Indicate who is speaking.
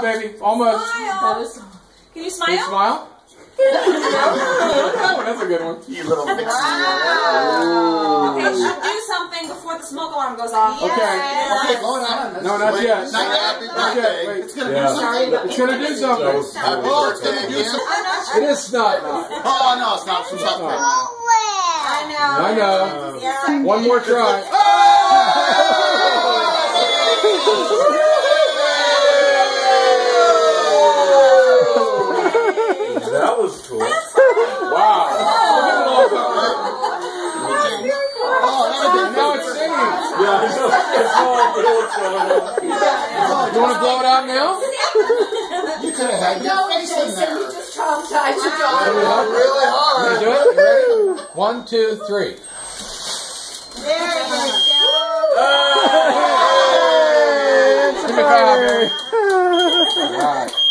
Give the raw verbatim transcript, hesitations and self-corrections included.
Speaker 1: baby. Almost.
Speaker 2: Smile. Can you smile?
Speaker 1: Can you smile? That's a good one.
Speaker 3: You little mixy.
Speaker 2: Wow. Okay, you should do something before the smoke alarm goes off.
Speaker 1: Okay.
Speaker 3: Okay, go on.
Speaker 1: No, not yet.
Speaker 3: Not yet. Happy
Speaker 1: Not yet.
Speaker 3: birthday.
Speaker 1: Wait.
Speaker 3: It's gonna
Speaker 1: Yeah.
Speaker 3: do something.
Speaker 1: It's gonna do something.
Speaker 3: Happy oh, it's gonna do something.
Speaker 1: It is snot.
Speaker 3: Oh no, it's not. It's not.
Speaker 2: I know.
Speaker 1: I know.
Speaker 2: Yeah.
Speaker 1: One more try.
Speaker 4: That was cool.
Speaker 1: Wow.
Speaker 3: Oh,
Speaker 1: now it's singing.
Speaker 4: Yeah, I know. It's all
Speaker 1: You want to blow it out now?
Speaker 3: you could have had your face in there.
Speaker 2: You just traumatized your
Speaker 3: Oh, really hard.
Speaker 1: You do it? You ready? One, two, three.
Speaker 2: There you go.
Speaker 1: Give me five. All right.